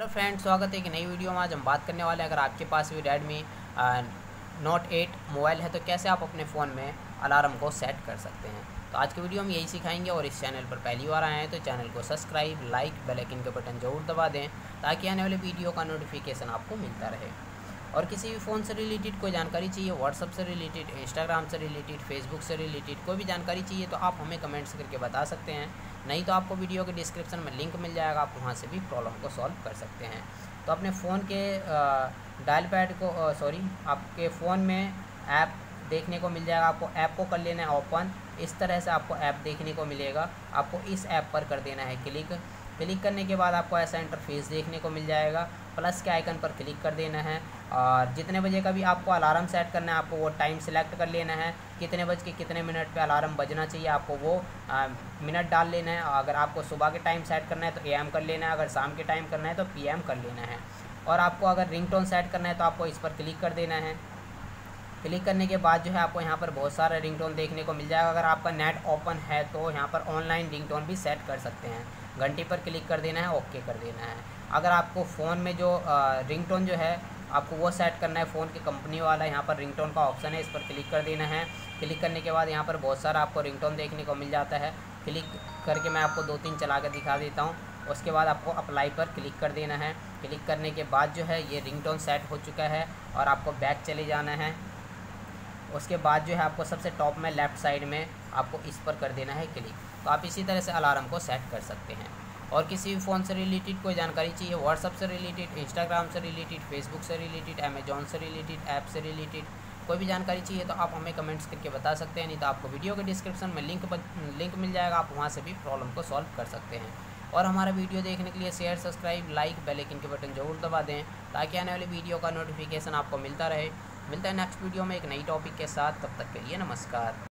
Hello friends, स्वागत है एक नई वीडियो में। आज हम बात करने वाले हैं, अगर आपके पास भी रेडमी नोट 8 मोबाइल है तो कैसे आप अपने फ़ोन में अलार्म को सेट कर सकते हैं। तो आज की वीडियो में यही सिखाएंगे। और इस चैनल पर पहली बार आए हैं तो चैनल को सब्सक्राइब, लाइक, बेल आइकन के बटन जरूर दबा दें ताकि आने वाले वीडियो का नोटिफिकेशन आपको मिलता रहे। और किसी भी फ़ोन से रिलेटेड कोई जानकारी चाहिए, व्हाट्सअप से रिलेटेड, इंस्टाग्राम से रिलेटेड, फेसबुक से रिलेटेड कोई भी जानकारी चाहिए तो आप हमें कमेंट्स करके बता सकते हैं। नहीं तो आपको वीडियो के डिस्क्रिप्शन में लिंक मिल जाएगा, आप वहां से भी प्रॉब्लम को सॉल्व कर सकते हैं। तो अपने फ़ोन के डायल पैड को आपके फ़ोन में ऐप देखने को मिल जाएगा। आपको ऐप को कर लेना है ओपन। इस तरह से आपको ऐप देखने को मिलेगा। आपको इस ऐप पर कर देना है क्लिक करने के बाद आपको ऐसा इंटरफेस देखने को मिल जाएगा। प्लस के आइकन पर क्लिक कर देना है और जितने बजे का भी आपको अलार्म सेट करना है आपको वो टाइम सेलेक्ट कर लेना है। कितने बज के कितने मिनट पे अलार्म बजना चाहिए आपको वो मिनट डाल लेना है। अगर आपको सुबह के टाइम सेट करना है तो AM कर लेना है, अगर शाम के टाइम करना है तो PM कर लेना है। और आपको अगर रिंगटोन सेट करना है तो आपको इस पर क्लिक कर देना है। क्लिक करने के बाद जो है आपको यहाँ पर बहुत सारे रिंगटोन देखने को मिल जाएगा। अगर आपका नेट ओपन है तो यहाँ पर ऑनलाइन रिंगटोन भी सेट कर सकते हैं। घंटी पर क्लिक कर देना है, ओके कर देना है। अगर आपको फ़ोन में जो रिंगटोन जो है आपको वो सेट करना है, फ़ोन की कंपनी वाला यहाँ पर रिंगटोन का ऑप्शन है, इस पर क्लिक कर देना है। क्लिक करने के बाद यहाँ पर बहुत सारा आपको रिंगटोन देखने को मिल जाता है। क्लिक करके मैं आपको 2-3 चला कर दिखा देता हूँ। उसके बाद आपको अप्लाई पर क्लिक कर देना है। क्लिक करने के बाद जो है ये रिंगटोन सेट हो चुका है और आपको बैक चले जाना है। उसके बाद जो है आपको सबसे टॉप में लेफ़्ट साइड में आपको इस पर कर देना है क्लिक। तो आप इसी तरह से अलार्म को सेट कर सकते हैं। और किसी भी फ़ोन से रिलेटेड कोई जानकारी चाहिए, व्हाट्सअप से रिलेटेड, इंस्टाग्राम से रिलेटेड, फेसबुक से रिलेटेड, अमेजॉन से रिलेटेड, ऐप से रिलेटेड कोई भी जानकारी चाहिए तो आप हमें कमेंट्स करके बता सकते हैं। नहीं तो आपको वीडियो के डिस्क्रिप्शन में लिंक मिल जाएगा, आप वहाँ से भी प्रॉब्लम को सॉल्व कर सकते हैं। और हमारा वीडियो देखने के लिए share, subscribe, like, bell icon के बटन जरूर दबा दें ताकि आने वाली वीडियो का नोटिफिकेशन आपको मिलता रहे। मिलता है नेक्स्ट वीडियो में एक नई टॉपिक के साथ। तब तक के लिए नमस्कार।